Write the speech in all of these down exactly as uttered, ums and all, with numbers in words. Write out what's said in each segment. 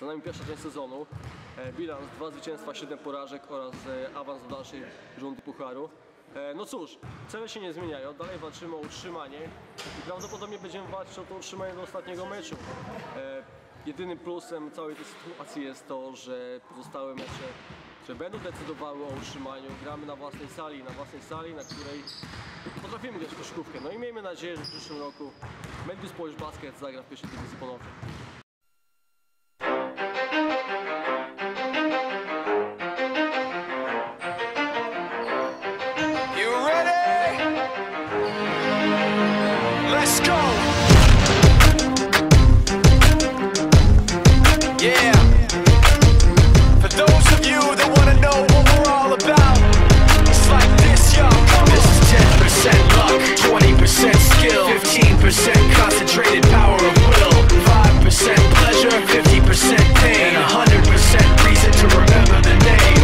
Za nami pierwsza część sezonu. E, bilans dwa zwycięstwa, siedem porażek oraz e, awans do dalszej rundy pucharu. E, no cóż, cele się nie zmieniają, dalej walczymy o utrzymanie i prawdopodobnie będziemy walczyć o to utrzymanie do ostatniego meczu. E, jedynym plusem całej tej sytuacji jest to, że pozostałe mecze, które będą decydowały o utrzymaniu, gramy na własnej sali, na własnej sali, na której potrafimy grać koszykówkę. No i miejmy nadzieję, że w przyszłym roku Medbius Polish Basket zagra w pierwszej dywizji ponownie. Let's go! Yeah! For those of you that want to know what we're all about, it's like this, yo. This is ten percent luck, twenty percent skill, fifteen percent concentrated power of will, five percent pleasure, fifty percent pain, and one hundred percent reason to remember the name.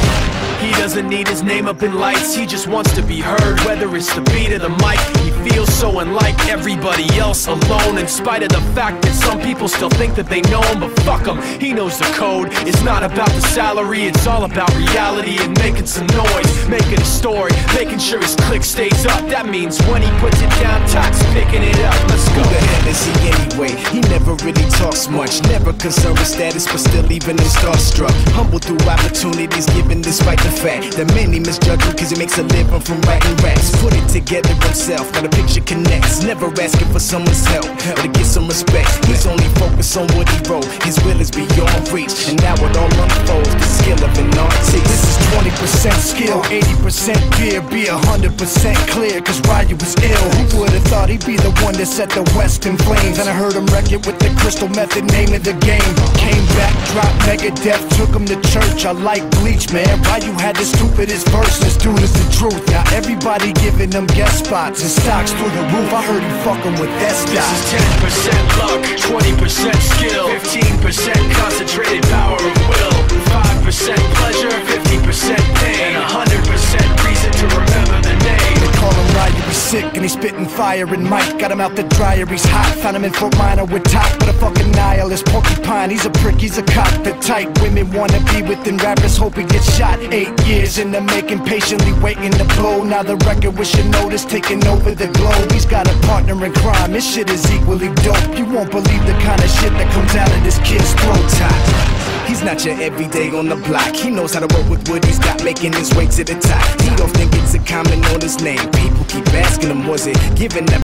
He doesn't need his name up in lights, he just wants to be heard, whether it's the beat of the mic. He feels so unlike everybody else, alone, in spite of the fact that some people still think that they know him, but fuck him, he knows the code. It's not about the salary, it's all about reality and making some noise, making a story, making sure his click stays up. That means when he puts it down, Tox picking it up. Let's go. Who the hell is he anyway? He never really talks much, never concerned with status, but still leaving him starstruck. Humble through opportunities given despite the fact that many misjudge him cause he makes a living from writing raps. Put it together himself, now the picture connects. Never asking for someone's help or to get some respect. He's only focused on what he wrote, his will is beyond reach, and now it all unfolds, the skill of an artist. This is twenty percent skill, eighty percent fear, be one hundred percent clear, cause Ryu was ill. Who would've thought he'd be the one that set the West in flames? And I heard him wreck it with the Crystal Method, name of the game. Came back, dropped Megadeth, took him to church. I like Bleach, man. Ryu had the stupidest verses, dude is the truth. Now everybody giving them guest spots and stocks through the roof. I heard he fucking with that stock. This is ten percent luck, twenty percent skill, fifteen percent concentrated power of will, five percent pleasure, fifty percent pain, and one hundred percent reason to remember the name. They call him Ryu, he's sick and he's spitting fire and Mike got him out the dryer, he's hot. Found him in Fort Minor with top, but a fucking nihilist porcupine. He's a prick, he's a cop, the type women wanna be within rappers, hope he gets shot. Eight years in the making, patiently waiting to blow. Now the record with your notice taking over the globe. He's got a partner in crime, his shit is equally dope. You won't believe the kind of shit that comes out of this kid's throat. Top. He's not your everyday on the block. He knows how to roll with what he's got, making his way to the top. He don't think it's a comment on his name. People keep asking him, was it given that